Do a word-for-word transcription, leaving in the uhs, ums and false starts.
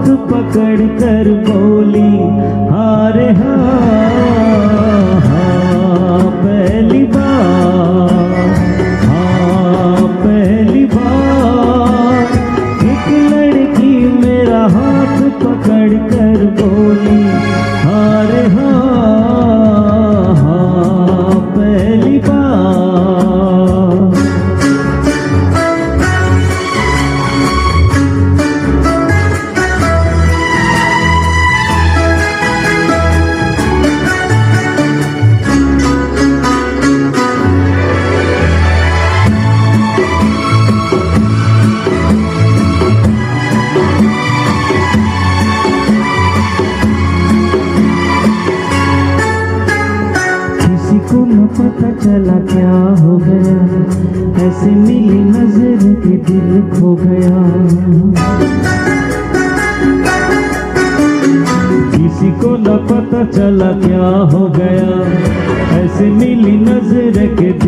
हाथ पकड़ कर बोली हारे हाँ हाँ पहली बार, हाँ पहली बार एक लड़की मेरा हाथ पकड़ कर बोली हारे हाँ हाँ पहली बार। न पता चला क्या हो गया, ऐसे मिली नजर के दिल खो गया। किसी को न पता चला क्या हो गया, ऐसे मिली नजर के